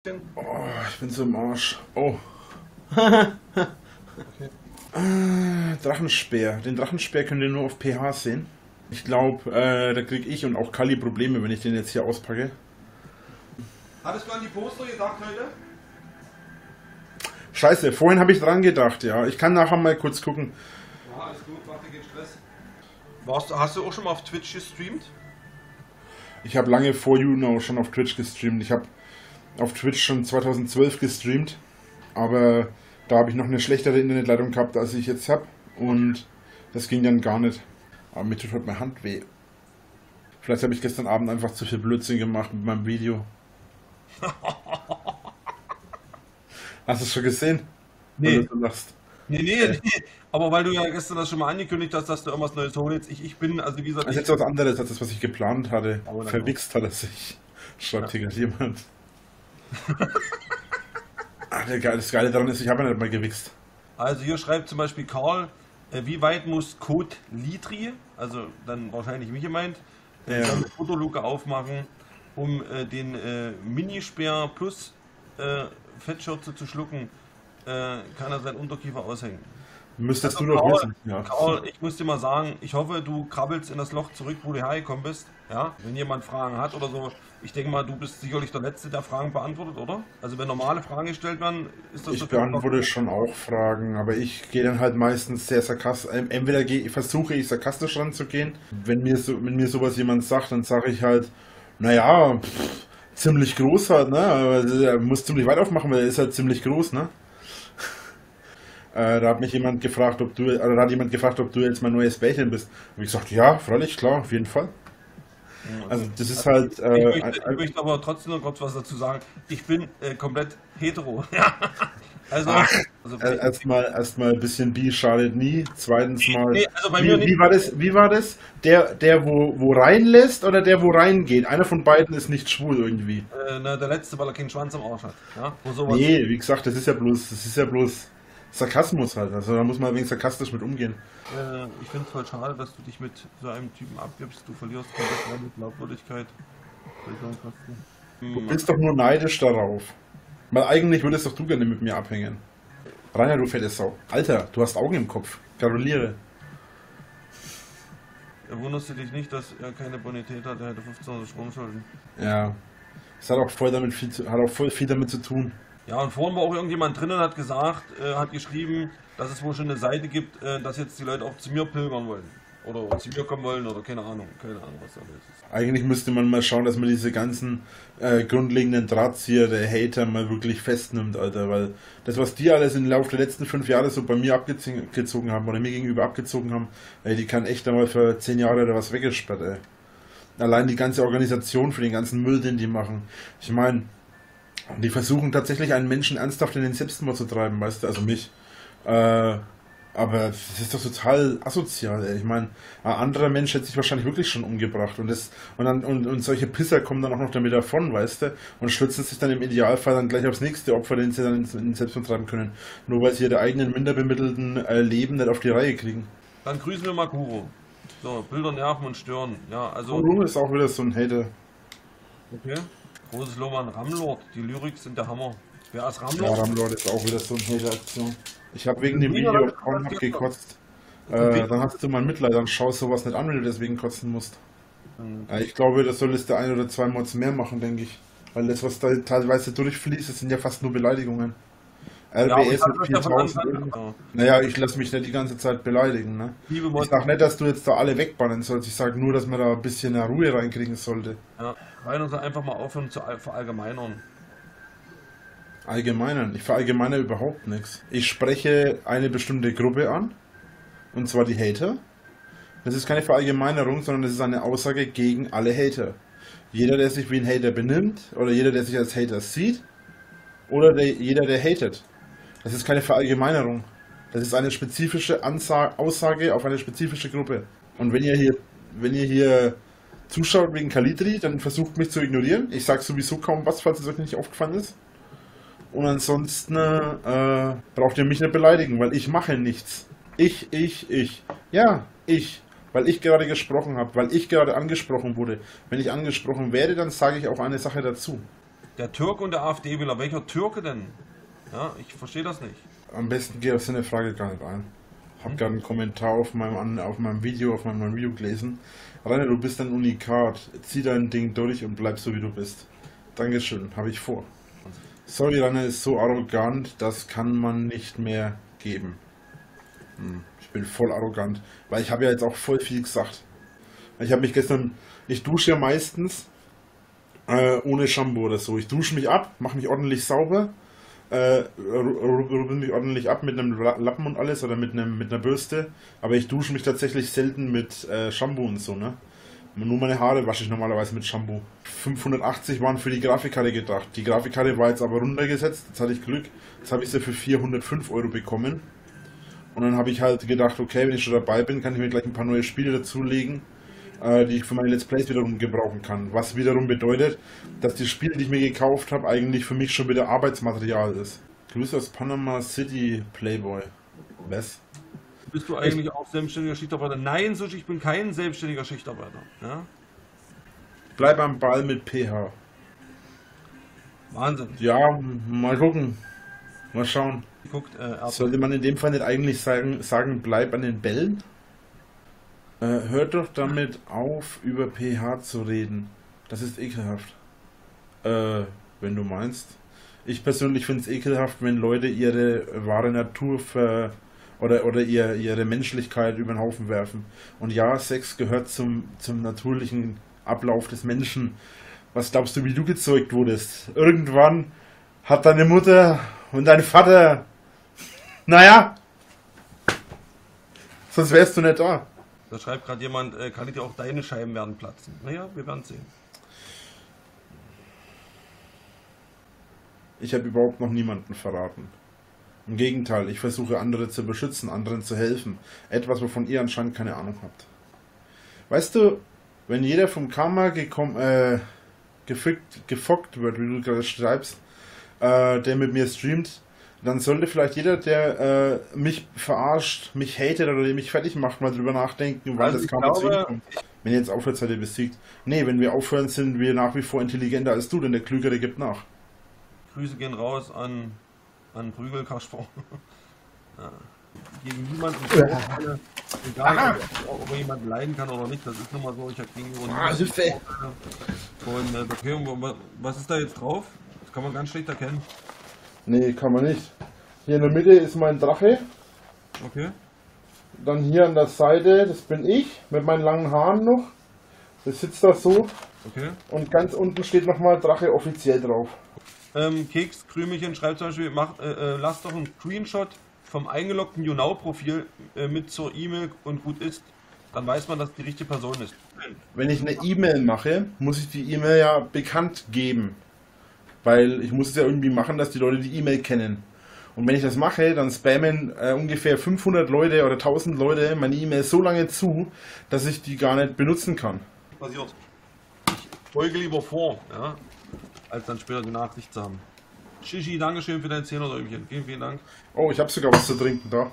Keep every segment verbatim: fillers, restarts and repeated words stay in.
Oh, ich bin so im Arsch. Oh. Okay. Äh, Drachenspeer. Den Drachenspeer könnt ihr nur auf P H sehen. Ich glaube, äh, da kriege ich und auch Kali Probleme, wenn ich den jetzt hier auspacke. Hattest du an die Poster gedacht heute? Scheiße, vorhin habe ich dran gedacht, ja. Ich kann nachher mal kurz gucken. Ja, alles gut, mach dir keinen Stress. Warst, hast du auch schon mal auf Twitch gestreamt? Ich habe lange vor YouNow schon auf Twitch gestreamt. Ich habe auf Twitch schon zweitausendzwölf gestreamt. Aber da habe ich noch eine schlechtere Internetleitung gehabt, als ich jetzt habe. Und das ging dann gar nicht. Aber mir tut heute meine Hand weh. Vielleicht habe ich gestern Abend einfach zu viel Blödsinn gemacht mit meinem Video. Hast du es schon gesehen? Nee. Oder du lachst? Nee, nee, nee. Aber weil du ja gestern das schon mal angekündigt hast, dass du irgendwas Neues holst. Ich, ich bin, also wie gesagt. Das ist jetzt was anderes als das, was ich geplant hatte. Aber dann Verwichst hat er sich. Schreibt hier gerade jemand. Ah, der Geile, das Geile daran ist, ich habe ja nicht mal gewichst. Also hier schreibt zum Beispiel Karl, äh, wie weit muss Code Litri, also dann wahrscheinlich mich gemeint, äh, Ja. seine Fotoluke aufmachen, um äh, den äh, Minispeer plus äh, Fettschürze zu schlucken, äh, kann er seinen Unterkiefer aushängen. Müsstest Also du doch Karl, wissen. Ja. Karl, ich muss dir mal sagen, ich hoffe, du krabbelst in das Loch zurück, wo du hergekommen bist. Ja, wenn jemand Fragen hat oder so, ich denke mal, du bist sicherlich der Letzte, der Fragen beantwortet, oder? Also wenn normale Fragen gestellt werden, ist das Ich so- beantworte schon auch Fragen, aber ich gehe dann halt meistens sehr sarkastisch. Entweder gehe, versuche ich sarkastisch ranzugehen. Wenn mir, so, wenn mir sowas jemand sagt, dann sage ich halt, naja, pff, ziemlich groß halt, ne? Aber er muss ziemlich weit aufmachen, weil er ist halt ziemlich groß, ne? Äh, da hat mich jemand gefragt, ob du, oder da hat jemand gefragt, ob du jetzt mein neues Bärchen bist. Und ich gesagt, ja, freilich, klar, auf jeden Fall. Also das ist halt. Ich, Äh, möchte, ein- ich möchte aber trotzdem noch kurz was dazu sagen. Ich bin äh, komplett hetero. Ja. Also, Ach, also äh, erstmal erstmal ein bisschen bi schadet nie. Zweitens mal. Nee, also bei wie, mir nicht. wie war das? Wie war das? Der, der wo, wo reinlässt oder der wo reingeht? Einer von beiden ist nicht schwul irgendwie. äh, na, der letzte, weil er keinen Schwanz am Arsch hat. Ja? Wo sowas, Nee, wie gesagt, das ist ja bloß, das ist ja bloß Sarkasmus halt. Also da muss man ein wenig sarkastisch mit umgehen. äh, ich finde es voll schade, dass du dich mit so einem Typen abgibst. Du verlierst komplett deine Glaubwürdigkeit. Du bist doch nur neidisch darauf. Weil eigentlich würdest doch du gerne mit mir abhängen. Rainer, du fette Sau. Alter, du hast Augen im Kopf. Gratuliere. Wunderst du dich nicht, dass er keine Bonität hat? Er hätte fünfzehn Stromschulden. Ja. Das hat auch voll damit viel zu, hat auch voll viel damit zu tun. Ja, und vorhin war auch irgendjemand drin und hat gesagt, äh, hat geschrieben, dass es wohl schon eine Seite gibt, äh, dass jetzt die Leute auch zu mir pilgern wollen. Oder zu mir kommen wollen oder keine Ahnung. Keine Ahnung, was da los ist. Eigentlich müsste man mal schauen, dass man diese ganzen äh, grundlegenden Drahtzieher der Hater mal wirklich festnimmt, Alter. Weil das, was die alles im Laufe der letzten fünf Jahre so bei mir abgezogen haben oder mir gegenüber abgezogen haben, ey, die kann echt einmal für zehn Jahre oder was weggesperrt, ey. Allein die ganze Organisation für den ganzen Müll, den die machen. Ich meine, die versuchen tatsächlich einen Menschen ernsthaft in den Selbstmord zu treiben, weißt du, also mich. Äh, aber das ist doch total asozial, ey. Ich meine, ein anderer Mensch hätte sich wahrscheinlich wirklich schon umgebracht und das und dann und, und solche Pisser kommen dann auch noch damit davon, weißt du, und stürzen sich dann im Idealfall dann gleich aufs nächste Opfer, den sie dann in, in den Selbstmord treiben können, nur weil sie ihre eigenen minderbemittelten äh, Leben nicht auf die Reihe kriegen. Dann grüßen wir mal Kuro. So, Bilder nerven und stören. Ja, also. Kuro ist auch wieder so ein Hater. Okay. Großes Lob an Ramlord. Die Lyrics sind der Hammer. Wer ist Ja, Ramlord? Ramlord ist auch wieder so eine Hater-Aktion. Ich habe wegen dem Wieder Video das- kaum das- gekotzt. Äh, dann hast du mal Mitleid, dann schaust sowas nicht an, wenn du deswegen kotzen musst. Ja, ich glaube, das soll es der ein oder zwei Mods mehr machen, denke ich. Weil das, was da teilweise durchfließt, das sind ja fast nur Beleidigungen. Ja, aber ich R B S hab mit euch davon viertausend. angefangen. irgendwas. Naja, ich lasse mich nicht die ganze Zeit beleidigen. Ne? Liebe Ich Mods, sag nicht, dass du jetzt da alle wegbannen sollst. Ich sag nur, dass man da ein bisschen Ruhe reinkriegen sollte. ja, Rainer soll einfach mal aufhören zu all- verallgemeinern. Allgemeinern. Ich verallgemeine überhaupt nichts. Ich spreche eine bestimmte Gruppe an. Und zwar die Hater. Das ist keine Verallgemeinerung, sondern das ist eine Aussage gegen alle Hater. Jeder, der sich wie ein Hater benimmt, oder jeder, der sich als Hater sieht, oder der, jeder, der hatet. Das ist keine Verallgemeinerung. Das ist eine spezifische Ansa Aussage auf eine spezifische Gruppe. Und wenn ihr hier, wenn ihr hier zuschaut wegen Kalitri, dann versucht mich zu ignorieren. Ich sage sowieso kaum was, falls es euch nicht aufgefallen ist. Und ansonsten äh, braucht ihr mich nicht beleidigen, weil ich mache nichts. Ich, ich, ich. Ja, ich. Weil ich gerade gesprochen habe, weil ich gerade angesprochen wurde. Wenn ich angesprochen werde, dann sage ich auch eine Sache dazu. Der Türke und der AfD-Wähler, welcher Türke denn? Ja, ich verstehe das nicht. Am besten gehe auf seine Frage gar nicht ein. Ich habe gerade einen Kommentar auf meinem, auf meinem Video, auf meinem Video gelesen. Rainer, du bist ein Unikat. Zieh dein Ding durch und bleib so wie du bist. Dankeschön, habe ich vor. Sorry, Rainer ist so arrogant, das kann man nicht mehr geben. Hm, ich bin voll arrogant, weil ich habe ja jetzt auch voll viel gesagt. Ich habe mich gestern, ich dusche ja meistens äh, ohne Shampoo oder so. Ich dusche mich ab, mache mich ordentlich sauber. Äh, rubbe mich ordentlich ab mit einem Lappen und alles oder mit, einem, mit einer Bürste, aber ich dusche mich tatsächlich selten mit äh, Shampoo und so, ne? Nur meine Haare wasche ich normalerweise mit Shampoo. fünfhundertachtzig waren für die Grafikkarte gedacht. Die Grafikkarte war jetzt aber runtergesetzt, jetzt hatte ich Glück. Jetzt habe ich sie für vierhundertfünf Euro bekommen. Und dann habe ich halt gedacht, okay, wenn ich schon dabei bin, kann ich mir gleich ein paar neue Spiele dazulegen, die ich für meine Let's Plays wiederum gebrauchen kann. Was wiederum bedeutet, dass die Spiele, die ich mir gekauft habe, eigentlich für mich schon wieder Arbeitsmaterial ist. Grüße aus Panama City, Playboy. Was? Bist du eigentlich ich auch selbstständiger Schichtarbeiter? Nein, Sushi, ich bin kein selbstständiger Schichtarbeiter. Ja? Bleib am Ball mit P H. Wahnsinn. Ja, mal gucken. Mal schauen. Guckt, äh, Sollte man in dem Fall nicht eigentlich sagen, sagen bleib an den Bällen? Äh, hört doch damit auf, über P H zu reden. Das ist ekelhaft. Äh, wenn du meinst. Ich persönlich finde es ekelhaft, wenn Leute ihre wahre Natur ver oder, oder ihr, ihre Menschlichkeit über den Haufen werfen. Und ja, Sex gehört zum, zum natürlichen Ablauf des Menschen. Was glaubst du, wie du gezeugt wurdest? Irgendwann hat deine Mutter und dein Vater... Naja, sonst wärst du nicht da. Da schreibt gerade jemand, äh, kann ich dir auch deine Scheiben werden platzen? Naja, wir werden sehen. Ich habe überhaupt noch niemanden verraten. Im Gegenteil, ich versuche andere zu beschützen, anderen zu helfen. Etwas, wovon ihr anscheinend keine Ahnung habt. Weißt du, wenn jeder vom Karma gekommen, äh, gefickt, gefockt wird, wie du gerade schreibst, äh, der mit mir streamt, dann sollte vielleicht jeder, der äh, mich verarscht, mich hatet oder mich fertig macht, mal drüber nachdenken, weil Also das Karma glaube, zu ihm kommt. Wenn ihr jetzt aufhört, seid ihr besiegt. Nee, wenn wir aufhören, sind wir nach wie vor intelligenter als du, denn der Klügere gibt nach. Grüße gehen raus an, an Prügelkasper. Ja. Gegen niemanden, egal ob, ob er jemanden leiden kann oder nicht, das ist nun mal so, ich habe gegenüber Ah, Hilfe! Und äh, okay, und was ist da jetzt drauf? Das kann man ganz schlecht erkennen. Nee, kann man nicht. Hier in der Mitte ist mein Drache. Okay. Dann hier an der Seite, das bin ich, mit meinen langen Haaren noch. Das sitzt da so. Okay. Und ganz unten steht nochmal Drache offiziell drauf. Ähm, Keks, Krümelchen schreibt zum Beispiel, mach, äh, äh, lass doch einen Screenshot vom eingeloggten YouNow-Profil äh, mit zur E-Mail und gut ist. Dann weiß man, dass die richtige Person ist. Wenn ich eine E-Mail mache, muss ich die E-Mail ja bekannt geben. Weil ich muss es ja irgendwie machen, dass die Leute die E-Mail kennen. Und wenn ich das mache, dann spammen äh, ungefähr fünfhundert Leute oder tausend Leute meine E-Mail so lange zu, dass ich die gar nicht benutzen kann. Passiert. Ich beuge lieber vor, ja, als dann später die Nachricht zu haben. Shishi, Dankeschön für dein Zehner-Däumchen. Vielen, vielen Dank. Oh, ich habe sogar was zu trinken da.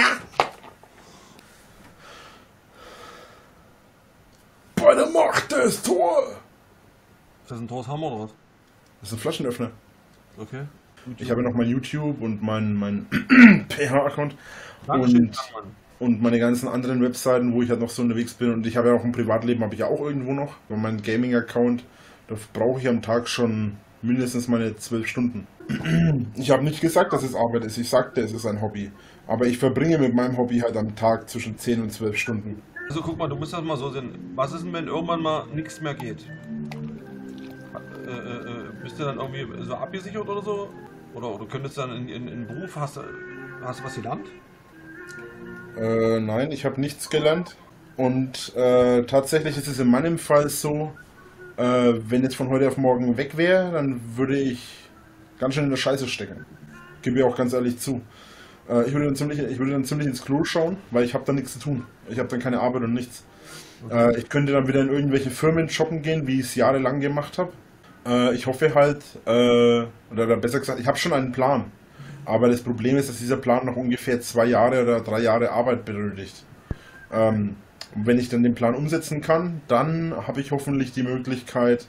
Bei der Macht des Tor! Ist das ein Thors Hammer oder was? Das ist ein Flaschenöffner. Okay. Ich habe noch mein YouTube und mein, mein P H-Account Dankeschön, und, und meine ganzen anderen Webseiten, wo ich halt noch so unterwegs bin. Und ich habe ja auch ein Privatleben, habe ich ja auch irgendwo noch. Und mein Gaming-Account, da brauche ich am Tag schon mindestens meine zwölf Stunden. Ich habe nicht gesagt, dass es Arbeit ist. Ich sagte, es ist ein Hobby. Aber ich verbringe mit meinem Hobby halt am Tag zwischen zehn und zwölf Stunden. Also guck mal, du musst das mal so sehen. Was ist denn, wenn irgendwann mal nichts mehr geht? Äh, äh, bist du dann irgendwie so abgesichert oder so? Oder du könntest dann in, in, in Beruf, hast, hast du was gelernt? Äh, nein, ich habe nichts gelernt. Und äh, tatsächlich ist es in meinem Fall so, äh, wenn jetzt von heute auf morgen weg wäre, dann würde ich ganz schön in der Scheiße stecken. Gebe ich auch ganz ehrlich zu. Äh, ich, würde dann ziemlich, ich würde dann ziemlich ins Klo schauen, weil ich habe dann nichts zu tun. Ich habe dann keine Arbeit und nichts. Okay. Äh, ich könnte dann wieder in irgendwelche Firmen shoppen gehen, wie ich es jahrelang gemacht habe. Äh, ich hoffe halt, äh, oder besser gesagt, ich habe schon einen Plan. Aber das Problem ist, dass dieser Plan noch ungefähr zwei Jahre oder drei Jahre Arbeit benötigt. Ähm, und wenn ich dann den Plan umsetzen kann, dann habe ich hoffentlich die Möglichkeit,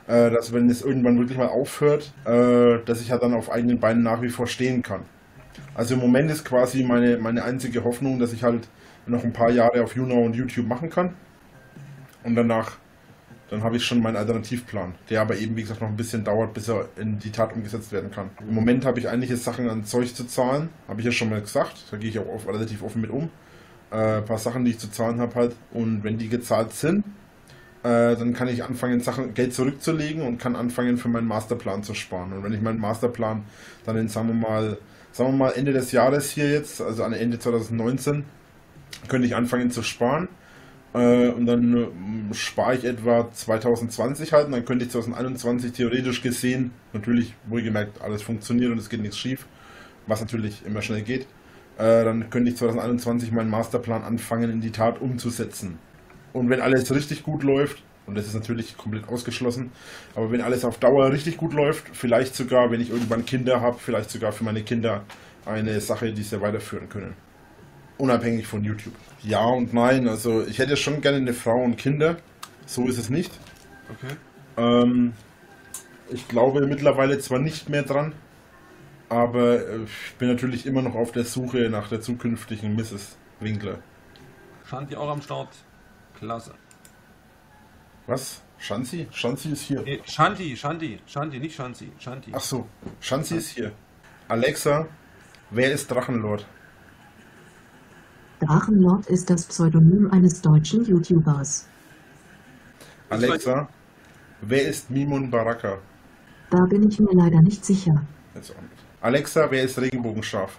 äh, dass wenn es irgendwann wirklich mal aufhört, äh, dass ich halt dann auf eigenen Beinen nach wie vor stehen kann. Also im Moment ist quasi meine, meine einzige Hoffnung, dass ich halt noch ein paar Jahre auf YouNow und YouTube machen kann und danach, dann habe ich schon meinen Alternativplan, der aber eben wie gesagt noch ein bisschen dauert, bis er in die Tat umgesetzt werden kann. Im Moment habe ich einige Sachen an Zeug zu zahlen, habe ich ja schon mal gesagt, da gehe ich auch oft, relativ offen mit um. Äh, ein paar Sachen, die ich zu zahlen habe halt, und wenn die gezahlt sind, äh, dann kann ich anfangen, Sachen, Geld zurückzulegen und kann anfangen, für meinen Masterplan zu sparen. Und wenn ich meinen Masterplan dann in, sagen wir mal, sagen wir mal Ende des Jahres hier jetzt, also an Ende zwanzig neunzehn, könnte ich anfangen zu sparen. Äh, und dann äh, spare ich etwa zwanzig zwanzig halt, und dann könnte ich zwanzig einundzwanzig theoretisch gesehen, natürlich wohlgemerkt, alles funktioniert und es geht nichts schief, was natürlich immer schnell geht, äh, dann könnte ich zwanzig einundzwanzig meinen Masterplan anfangen in die Tat umzusetzen. Und wenn alles richtig gut läuft, und das ist natürlich komplett ausgeschlossen, aber wenn alles auf Dauer richtig gut läuft, vielleicht sogar, wenn ich irgendwann Kinder habe, vielleicht sogar für meine Kinder eine Sache, die sie weiterführen können. Unabhängig von YouTube. Ja und nein, also ich hätte schon gerne eine Frau und Kinder, so ist es nicht. Okay. Ähm, ich glaube mittlerweile zwar nicht mehr dran, aber ich bin natürlich immer noch auf der Suche nach der zukünftigen Misses Winkler. Shanti auch am Start. Klasse. Was? Shanti? Shanti ist hier. Nee, Shanti, Shanti, Shanti, nicht Shanti, Shanti. Ach so, Shanti ist hier. Alexa, wer ist Drachenlord? Drachenlord ist das Pseudonym eines deutschen YouTubers. Alexa, wer ist Mimun Baraka? Da bin ich mir leider nicht sicher. Jetzt auch nicht. Alexa, wer ist Regenbogenschaf?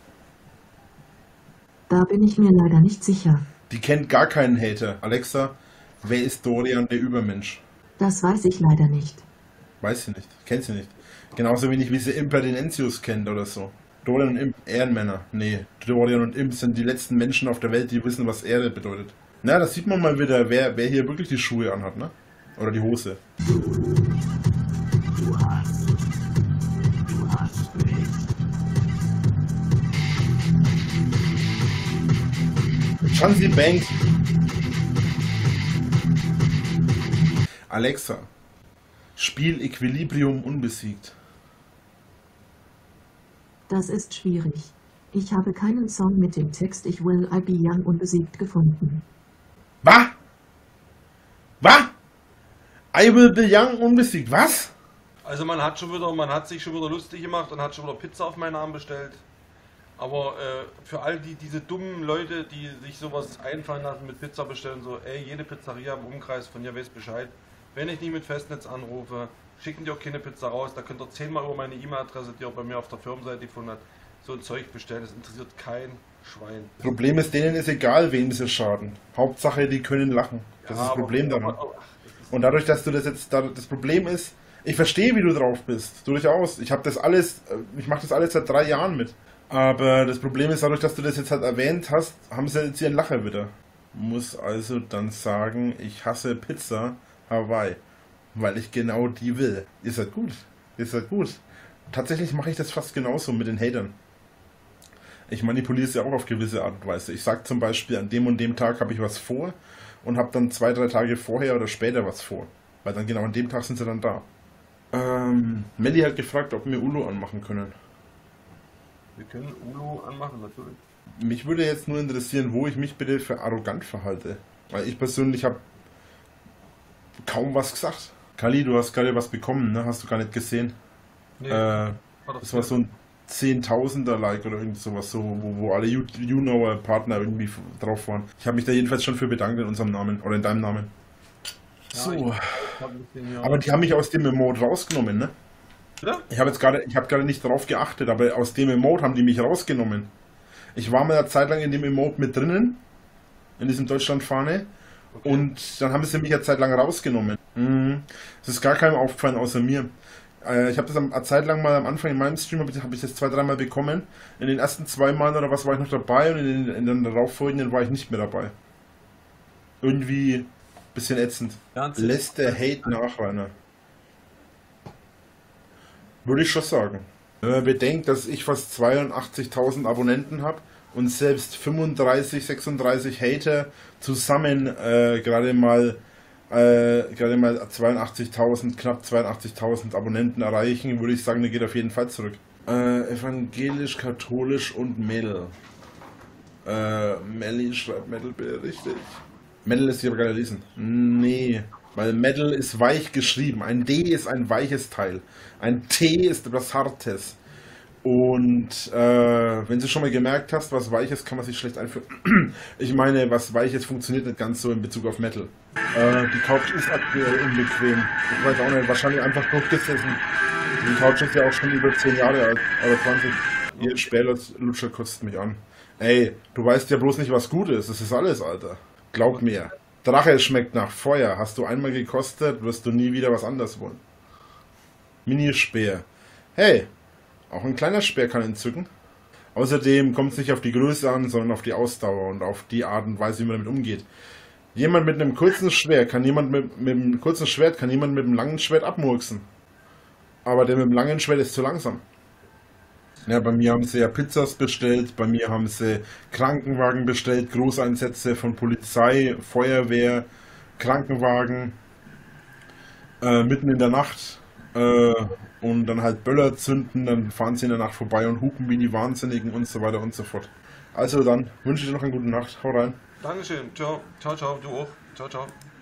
Da bin ich mir leider nicht sicher. Die kennt gar keinen Hater. Alexa, wer ist Dorian der Übermensch? Das weiß ich leider nicht. Weiß sie nicht. Kennt sie nicht. Genauso wenig wie sie Impertinentius kennt oder so. Dorian und Imp, Ehrenmänner. Nee, Dorian und Imp sind die letzten Menschen auf der Welt, die wissen, was Ehre bedeutet. Na, das sieht man mal wieder, wer, wer hier wirklich die Schuhe anhat, ne? Oder die Hose. Shanti bangt. Alexa, Spiel Equilibrium unbesiegt. Das ist schwierig. Ich habe keinen Song mit dem Text Ich Will I Be Young unbesiegt gefunden. Was? Was? I Will Be Young unbesiegt. Was? Also man hat schon wieder, man hat sich schon wieder lustig gemacht und hat schon wieder Pizza auf meinen Namen bestellt. Aber äh, für all die diese dummen Leute, die sich sowas einfallen lassen mit Pizza bestellen, so, ey, jede Pizzeria im Umkreis von hier weiß Bescheid. Wenn ich nicht mit Festnetz anrufe, schicken die auch keine Pizza raus. Da könnt ihr zehnmal über meine E-Mail-Adresse, die ihr bei mir auf der Firmenseite gefunden habt, so ein Zeug bestellen. Das interessiert kein Schwein. Problem ist, denen ist egal, wem sie schaden. Hauptsache, die können lachen. Das Ja, ist das Problem aber, daran. aber, ach, das ist, Und dadurch, dass du das jetzt, da- das Problem ist, ich verstehe, wie du drauf bist, durchaus. Ich habe das alles, äh, ich mache das alles seit drei Jahren mit. Aber das Problem ist, dadurch, dass du das jetzt halt erwähnt hast, haben sie jetzt ihren Lacher wieder. Muss also dann sagen, ich hasse Pizza Hawaii, weil ich genau die will. Ist halt gut, ist halt gut. Tatsächlich mache ich das fast genauso mit den Hatern. Ich manipuliere sie auch auf gewisse Art und Weise. Ich sage zum Beispiel, an dem und dem Tag habe ich was vor und habe dann zwei, drei Tage vorher oder später was vor. Weil dann genau an dem Tag sind sie dann da. Ähm, Melli hat gefragt, ob wir Ulo anmachen können. wir können Ulu anmachen, natürlich. Mich würde jetzt nur interessieren, wo ich mich bitte für arrogant verhalte. Weil ich persönlich habe kaum was gesagt. Kali, du hast gerade was bekommen, ne? Hast du gar nicht gesehen. Nee, Äh, war doch das war so ein zehntausender Like oder irgend sowas, so, wo, wo alle You- YouKnower Partner irgendwie f- drauf waren. Ich habe mich da jedenfalls schon für bedankt in unserem Namen oder in deinem Namen. Ja, So, ich hab ein bisschen hier- aber die haben mich aus dem Emote rausgenommen, ne? Bitte? Ich habe jetzt gerade, ich habe gerade nicht darauf geachtet, aber aus dem Emote haben die mich rausgenommen. Ich war mal eine Zeit lang in dem Emote mit drinnen, in diesem Deutschlandfahne, Okay. und dann haben sie mich eine Zeit lang rausgenommen. Mhm. Das ist gar keinem aufgefallen außer mir. Äh, ich habe das am- eine Zeit lang mal am Anfang in meinem Stream, habe ich, hab ich das zwei, dreimal bekommen. In den ersten zwei Malen oder was war ich noch dabei, und in den, in den darauffolgenden war ich nicht mehr dabei. Irgendwie ein bisschen ätzend. Ernst? Lässt der Hate nach, Rainer? Würde ich schon sagen. Wenn man bedenkt, dass ich fast zweiundachtzigtausend Abonnenten habe und selbst fünfunddreißig, sechsunddreißig Hater zusammen äh, gerade mal äh, gerade mal zweiundachtzigtausend, knapp zweiundachtzigtausend Abonnenten erreichen, würde ich sagen, der geht auf jeden Fall zurück. Äh, evangelisch, katholisch und Metal. Äh, Melly schreibt Metal bitte richtig. Metal ist hier aber gar nicht lesen. Nee, weil Metal ist weich geschrieben. Ein D ist ein weiches Teil. Ein T ist etwas Hartes. Und äh, wenn du schon mal gemerkt hast, was Weiches kann man sich schlecht einführen. Ich meine, was Weiches funktioniert nicht ganz so in Bezug auf Metal. Äh, die Couch ist aktuell unbequem. Ich weiß auch nicht, wahrscheinlich einfach durchgesessen. Die Couch ist ja auch schon über zehn Jahre alt, oder zwanzig. Ihr Spätlutscher kotzt mich an. Ey, du weißt ja bloß nicht, was gut ist. Das ist alles, Alter. Glaub mir. Drache schmeckt nach Feuer. Hast du einmal gekostet, wirst du nie wieder was anderes wollen. Minispeer. Hey, auch ein kleiner Speer kann entzücken. Außerdem kommt es nicht auf die Größe an, sondern auf die Ausdauer und auf die Art und Weise, wie man damit umgeht. Jemand mit einem kurzen Schwert kann jemand mit, mit einem kurzen Schwert kann jemand mit einem langen Schwert abmurksen. Aber der mit dem langen Schwert ist zu langsam. Ja, bei mir haben sie ja Pizzas bestellt, bei mir haben sie Krankenwagen bestellt, Großeinsätze von Polizei, Feuerwehr, Krankenwagen, äh, mitten in der Nacht äh, und dann halt Böller zünden, dann fahren sie in der Nacht vorbei und hupen wie die Wahnsinnigen und so weiter und so fort. Also dann wünsche ich dir noch eine gute Nacht, hau rein. Dankeschön, ciao, ciao, ciao, du auch, ciao, ciao.